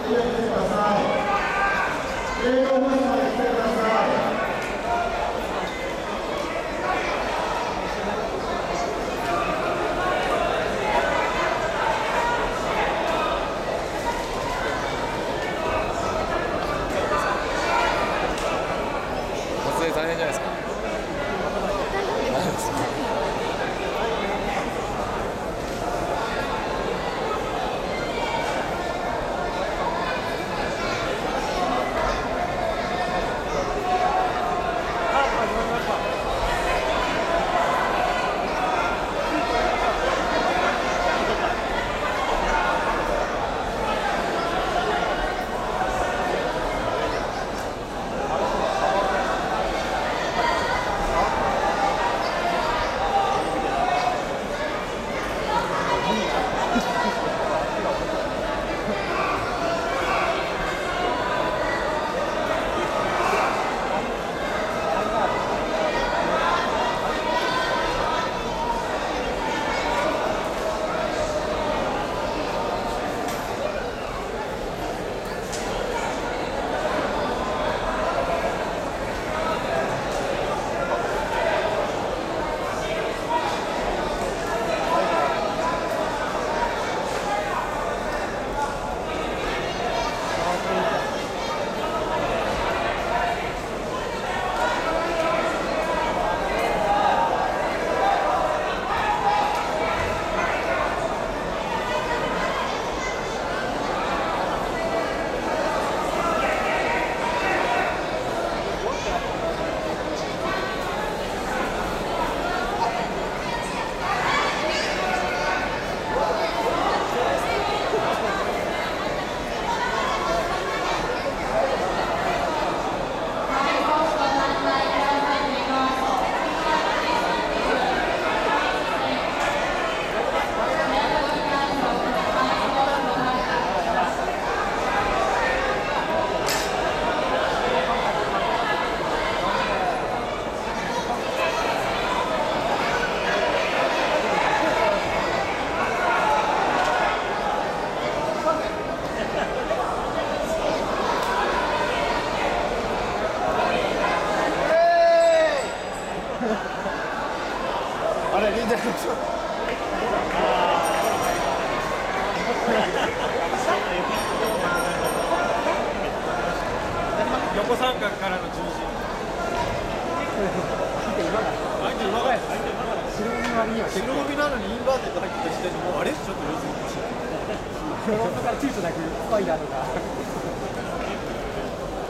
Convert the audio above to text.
大変じゃないですか。 あれ、リーダー横三角からの十字。白帯なのにインバーテッド入ってた時点でもうあれちょっと様子おかしい。 フロントから躊躇なくスパイダーとか。